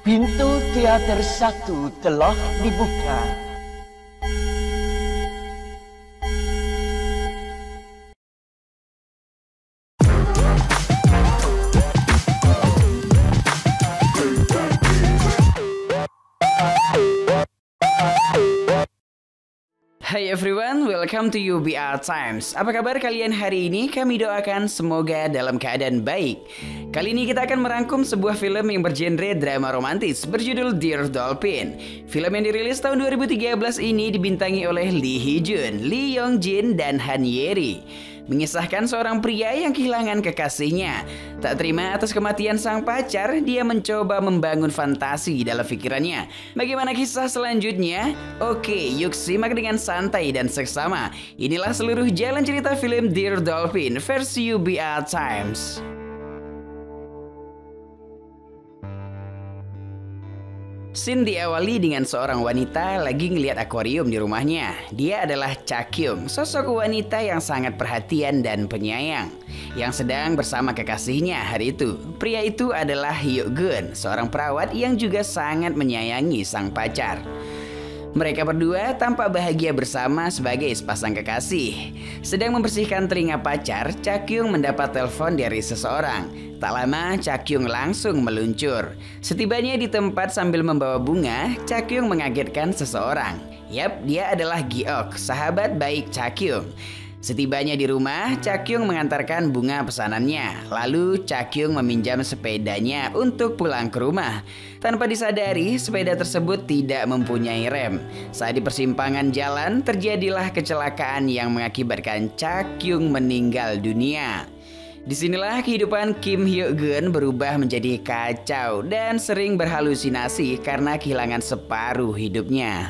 Pintu teater 1 telah dibuka. Hai everyone, welcome to UBR Times. Apa kabar kalian hari ini? Kami doakan semoga dalam keadaan baik. Kali ini kita akan merangkum sebuah film yang bergenre drama romantis berjudul Dear Dolphin. Film yang dirilis tahun 2013 ini dibintangi oleh Lee Hee Jun, Lee Yong Jin, dan Han Ye Ri. Mengisahkan seorang pria yang kehilangan kekasihnya. Tak terima atas kematian sang pacar, dia mencoba membangun fantasi dalam pikirannya. Bagaimana kisah selanjutnya? Oke, yuk simak dengan santai dan seksama. Inilah seluruh jalan cerita film Dear Dolphin versi UBR Times. Scene diawali dengan seorang wanita lagi ngeliat akuarium di rumahnya. Dia adalah Cha Kyung, sosok wanita yang sangat perhatian dan penyayang, yang sedang bersama kekasihnya hari itu. Pria itu adalah Hyuk Gun, seorang perawat yang juga sangat menyayangi sang pacar. Mereka berdua tampak bahagia bersama sebagai sepasang kekasih. Sedang membersihkan telinga pacar, Cha Kyung mendapat telepon dari seseorang. Tak lama, Cha Kyung langsung meluncur. Setibanya di tempat sambil membawa bunga, Cha Kyung mengagetkan seseorang. Yap, dia adalah Gi-ok, sahabat baik Cha Kyung. Setibanya di rumah, Cha Kyung mengantarkan bunga pesanannya. Lalu Cha Kyung meminjam sepedanya untuk pulang ke rumah. Tanpa disadari, sepeda tersebut tidak mempunyai rem. Saat di persimpangan jalan, terjadilah kecelakaan yang mengakibatkan Cha Kyung meninggal dunia. Disinilah kehidupan Kim Hyuk Gun berubah menjadi kacau dan sering berhalusinasi karena kehilangan separuh hidupnya.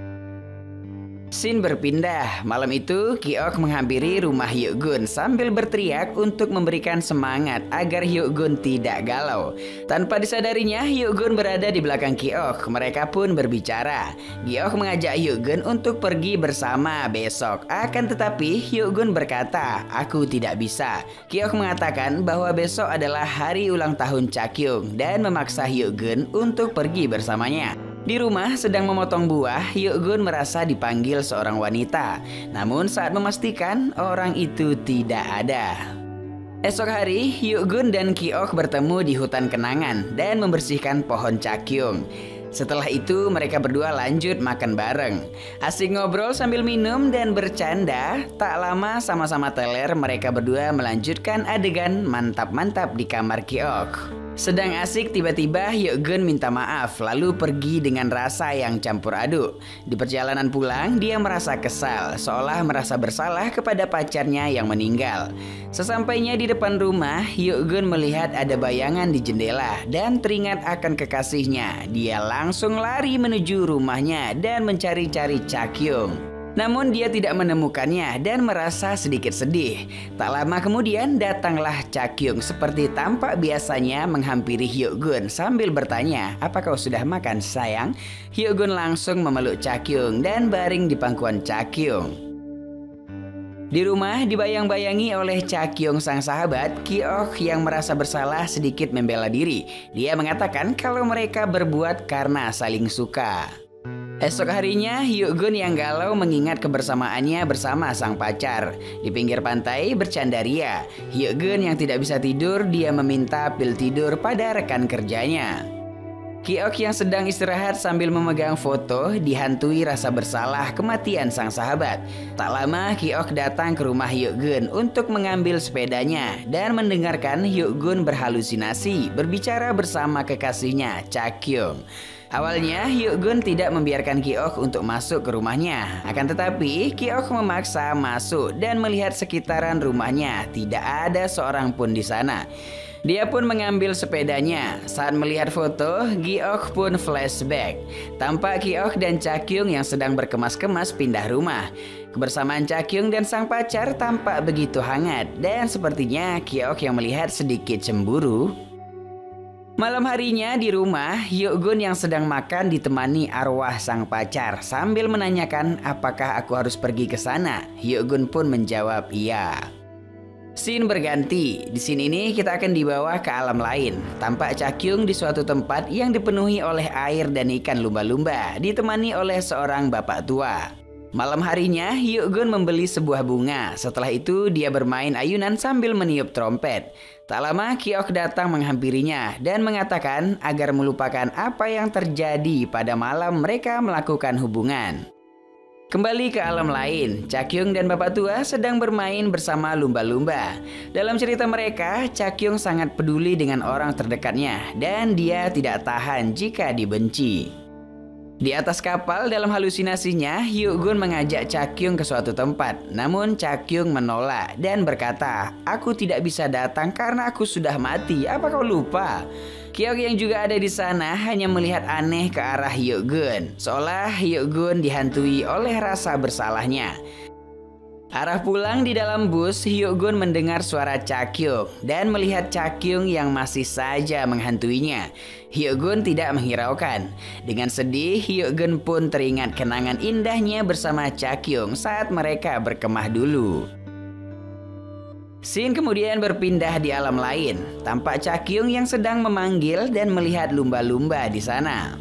Scene berpindah. Malam itu, Gi-ok menghampiri rumah Hyuk Gun sambil berteriak untuk memberikan semangat agar Hyuk Gun tidak galau. Tanpa disadarinya, Hyuk Gun berada di belakang Gi-ok. Mereka pun berbicara. Gi-ok mengajak Hyuk Gun untuk pergi bersama besok. Akan tetapi, Hyuk Gun berkata, "Aku tidak bisa." Gi-ok mengatakan bahwa besok adalah hari ulang tahun Cha Kyung dan memaksa Hyuk Gun untuk pergi bersamanya. Di rumah sedang memotong buah, Hyuk Gun merasa dipanggil seorang wanita. Namun saat memastikan, orang itu tidak ada. Esok hari, Hyuk Gun dan Gi-ok bertemu di hutan kenangan dan membersihkan pohon Cha Kyung. Setelah itu, mereka berdua lanjut makan bareng. Asik ngobrol sambil minum dan bercanda. Tak lama sama-sama teler, mereka berdua melanjutkan adegan mantap-mantap di kamar Gi-ok. Sedang asik, tiba-tiba Hyuk Gun minta maaf lalu pergi dengan rasa yang campur aduk. Di perjalanan pulang, dia merasa kesal, seolah merasa bersalah kepada pacarnya yang meninggal. Sesampainya di depan rumah, Hyuk Gun melihat ada bayangan di jendela dan teringat akan kekasihnya. Dia langsung lari menuju rumahnya dan mencari-cari Cha Kyung. Namun dia tidak menemukannya dan merasa sedikit sedih. Tak lama kemudian datanglah Cha Kyung seperti tampak biasanya menghampiri Hyuk Gun sambil bertanya, "Apa kau sudah makan sayang?" Hyuk Gun langsung memeluk Cha Kyung dan baring di pangkuan Cha Kyung. Di rumah dibayang-bayangi oleh Cha Kyung sang sahabat, Gi-ok yang merasa bersalah sedikit membela diri. Dia mengatakan kalau mereka berbuat karena saling suka. Esok harinya, Hyuk Gun yang galau mengingat kebersamaannya bersama sang pacar. Di pinggir pantai bercandaria, Hyuk Gun yang tidak bisa tidur, dia meminta pil tidur pada rekan kerjanya. Gi-ok yang sedang istirahat sambil memegang foto dihantui rasa bersalah kematian sang sahabat. Tak lama, Gi-ok datang ke rumah Hyuk Gun untuk mengambil sepedanya dan mendengarkan Hyuk Gun berhalusinasi berbicara bersama kekasihnya Cha Kyung. Awalnya, Hyuk Gun tidak membiarkan Gi-ok untuk masuk ke rumahnya. Akan tetapi, Gi-ok memaksa masuk dan melihat sekitaran rumahnya. Tidak ada seorang pun di sana. Dia pun mengambil sepedanya. Saat melihat foto, Gi-ok pun flashback. Tampak Gi-ok dan Cha Kyung yang sedang berkemas-kemas pindah rumah. Kebersamaan Cha Kyung dan sang pacar tampak begitu hangat. Dan sepertinya Gi-ok yang melihat sedikit cemburu. Malam harinya di rumah, Hyuk Gun yang sedang makan ditemani arwah sang pacar sambil menanyakan apakah aku harus pergi ke sana. Hyuk Gun pun menjawab iya. Scene berganti. Di scene ini kita akan dibawa ke alam lain. Tampak Chakyung di suatu tempat yang dipenuhi oleh air dan ikan lumba-lumba, ditemani oleh seorang bapak tua. Malam harinya, Hyuk-gun membeli sebuah bunga. Setelah itu, dia bermain ayunan sambil meniup trompet. Tak lama, Ki-ok datang menghampirinya dan mengatakan agar melupakan apa yang terjadi pada malam mereka melakukan hubungan. Kembali ke alam lain, Chakyung dan bapak tua sedang bermain bersama lumba-lumba. Dalam cerita mereka, Chakyung sangat peduli dengan orang terdekatnya dan dia tidak tahan jika dibenci. Di atas kapal dalam halusinasinya, Hyuk-gun mengajak Chakyung ke suatu tempat. Namun Chakyung menolak dan berkata, "Aku tidak bisa datang karena aku sudah mati. Apa kau lupa?" Ki-ok yang juga ada di sana hanya melihat aneh ke arah Hyuk-gun, seolah Hyuk-gun dihantui oleh rasa bersalahnya. Arah pulang di dalam bus, Hyuk-gun mendengar suara Chakyung dan melihat Chakyung yang masih saja menghantuinya. Hyuk-gun tidak menghiraukan. Dengan sedih, Hyuk-gun pun teringat kenangan indahnya bersama Chakyung saat mereka berkemah dulu. Scene kemudian berpindah di alam lain. Tampak Chakyung yang sedang memanggil dan melihat lumba-lumba di sana.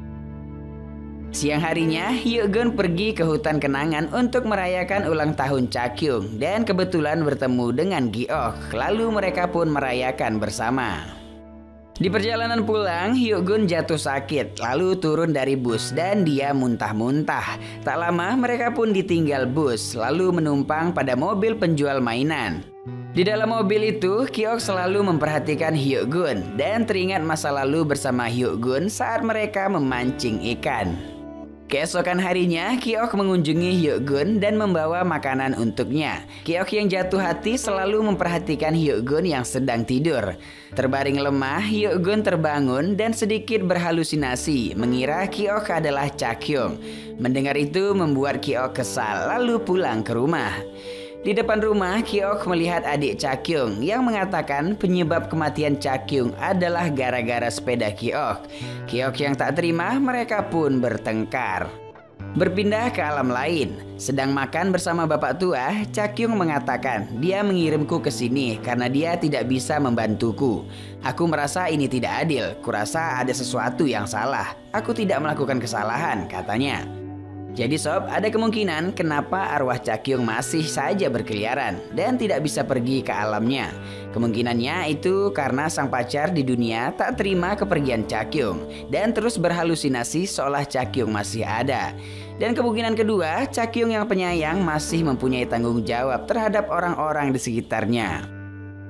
Siang harinya, Hyuk-gun pergi ke hutan kenangan untuk merayakan ulang tahun Chakyung dan kebetulan bertemu dengan Gi-ok. Lalu mereka pun merayakan bersama. Di perjalanan pulang, Hyuk-gun jatuh sakit, lalu turun dari bus dan dia muntah-muntah. Tak lama mereka pun ditinggal bus, lalu menumpang pada mobil penjual mainan. Di dalam mobil itu, Ki-ok selalu memperhatikan Hyuk-gun dan teringat masa lalu bersama Hyuk-gun saat mereka memancing ikan. Keesokan harinya, Ki-ok mengunjungi Hyuk-gun dan membawa makanan untuknya. Ki-ok yang jatuh hati selalu memperhatikan Hyuk-gun yang sedang tidur. Terbaring lemah, Hyuk-gun terbangun dan sedikit berhalusinasi, mengira Ki-ok adalah Chakyung. Mendengar itu membuat Ki-ok kesal, lalu pulang ke rumah. Di depan rumah, Ki-ok melihat adik Chakyung yang mengatakan penyebab kematian Chakyung adalah gara-gara sepeda Ki-ok. Ki-ok yang tak terima, mereka pun bertengkar. Berpindah ke alam lain, sedang makan bersama bapak tua, Chakyung mengatakan dia mengirimku ke sini karena dia tidak bisa membantuku. Aku merasa ini tidak adil, kurasa ada sesuatu yang salah. Aku tidak melakukan kesalahan, katanya. Jadi sob, ada kemungkinan kenapa arwah Chakyung masih saja berkeliaran dan tidak bisa pergi ke alamnya. Kemungkinannya itu karena sang pacar di dunia tak terima kepergian Chakyung dan terus berhalusinasi seolah Chakyung masih ada. Dan kemungkinan kedua, Chakyung yang penyayang masih mempunyai tanggung jawab terhadap orang-orang di sekitarnya.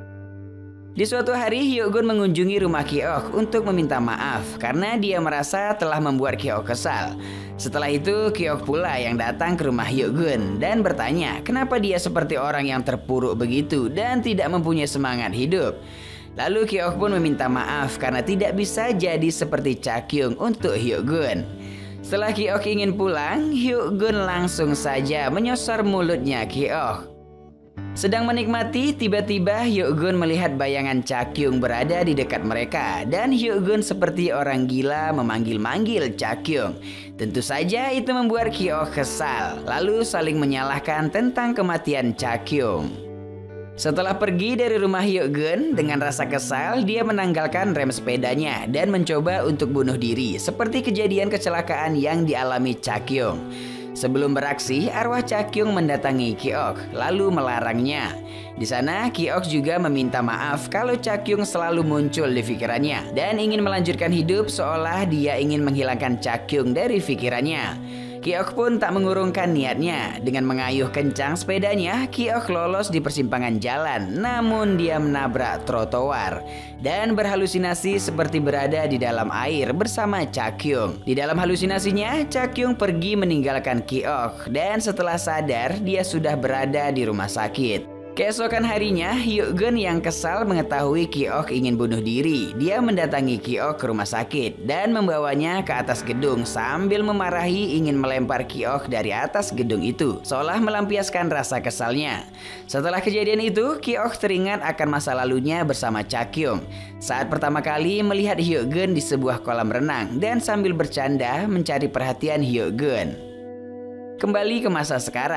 Di suatu hari, Hyuk-gun mengunjungi rumah Ki-ok untuk meminta maaf karena dia merasa telah membuat Ki-ok kesal. Setelah itu, Ki-ok pula yang datang ke rumah Hyuk-gun dan bertanya kenapa dia seperti orang yang terpuruk begitu dan tidak mempunyai semangat hidup. Lalu Ki-ok pun meminta maaf karena tidak bisa jadi seperti Chakyung untuk Hyuk-gun. Setelah Ki-ok ingin pulang, Hyuk-gun langsung saja menyosor mulutnya Ki-ok. Sedang menikmati, tiba-tiba Hyuk-gun melihat bayangan Chakyung berada di dekat mereka dan Hyuk-gun seperti orang gila memanggil-manggil Chakyung. Tentu saja itu membuat Ki-ok kesal, lalu saling menyalahkan tentang kematian Chakyung. Setelah pergi dari rumah Hyuk-gun, dengan rasa kesal dia menanggalkan rem sepedanya dan mencoba untuk bunuh diri seperti kejadian kecelakaan yang dialami Chakyung. Sebelum beraksi, arwah Chakyung mendatangi Ki-ok lalu melarangnya. Di sana Ki-ok juga meminta maaf kalau Chakyung selalu muncul di pikirannya dan ingin melanjutkan hidup seolah dia ingin menghilangkan Chakyung dari pikirannya. Ki-ok pun tak mengurungkan niatnya. Dengan mengayuh kencang sepedanya, Ki-ok lolos di persimpangan jalan, namun dia menabrak trotoar dan berhalusinasi seperti berada di dalam air bersama Chakyung. Di dalam halusinasinya, Chakyung pergi meninggalkan Ki-ok dan setelah sadar dia sudah berada di rumah sakit. Keesokan harinya, Hyuk-gun yang kesal mengetahui Ki-ok ingin bunuh diri. Dia mendatangi Ki-ok ke rumah sakit dan membawanya ke atas gedung sambil memarahi ingin melempar Ki-ok dari atas gedung itu, seolah melampiaskan rasa kesalnya. Setelah kejadian itu, Ki-ok teringat akan masa lalunya bersama Chakyung. Saat pertama kali melihat Hyuk-gun di sebuah kolam renang dan sambil bercanda mencari perhatian Hyuk-gun. Kembali ke masa sekarang,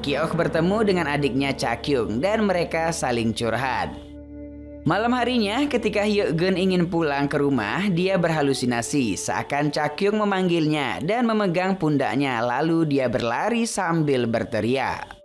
Ki-ok bertemu dengan adiknya Chakyung dan mereka saling curhat. Malam harinya ketika Hyuk-gun ingin pulang ke rumah, dia berhalusinasi seakan Chakyung memanggilnya dan memegang pundaknya, lalu dia berlari sambil berteriak.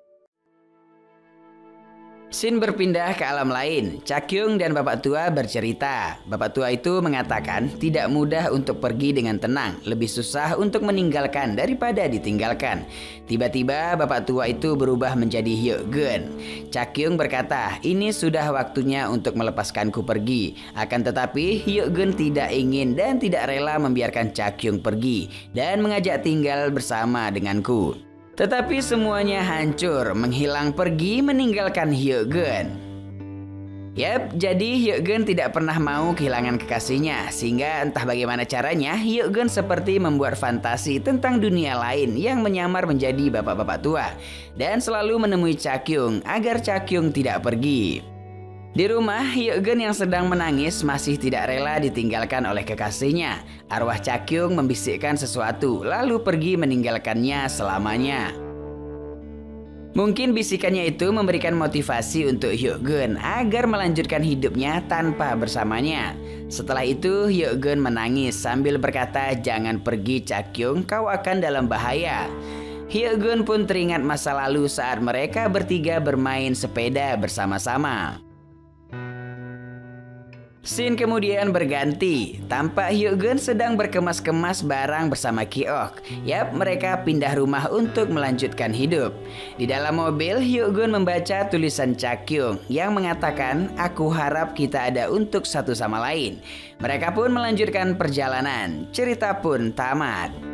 Scene berpindah ke alam lain. Chakyung dan bapak tua bercerita. Bapak tua itu mengatakan tidak mudah untuk pergi dengan tenang, lebih susah untuk meninggalkan daripada ditinggalkan. Tiba-tiba bapak tua itu berubah menjadi Hyuk-gun. Chakyung berkata, ini sudah waktunya untuk melepaskanku pergi. Akan tetapi Hyuk-gun tidak ingin dan tidak rela membiarkan Chakyung pergi dan mengajak tinggal bersama denganku. Tetapi semuanya hancur, menghilang pergi meninggalkan Hyuk-gun. Yap, jadi Hyuk-gun tidak pernah mau kehilangan kekasihnya, sehingga entah bagaimana caranya Hyuk-gun seperti membuat fantasi tentang dunia lain yang menyamar menjadi bapak-bapak tua dan selalu menemui Chakyung agar Chakyung tidak pergi. Di rumah, Hyuk-gun yang sedang menangis masih tidak rela ditinggalkan oleh kekasihnya. Arwah Chakyung membisikkan sesuatu, lalu pergi meninggalkannya selamanya. Mungkin bisikannya itu memberikan motivasi untuk Hyuk-gun agar melanjutkan hidupnya tanpa bersamanya. Setelah itu, Hyuk-gun menangis sambil berkata, "Jangan pergi Chakyung, kau akan dalam bahaya." Hyuk-gun pun teringat masa lalu saat mereka bertiga bermain sepeda bersama-sama. Scene kemudian berganti. Tampak Hyuk-gun sedang berkemas-kemas barang bersama Ki-ok. Yap, mereka pindah rumah untuk melanjutkan hidup. Di dalam mobil, Hyuk-gun membaca tulisan Chakyung yang mengatakan, "Aku harap kita ada untuk satu sama lain." Mereka pun melanjutkan perjalanan. Cerita pun tamat.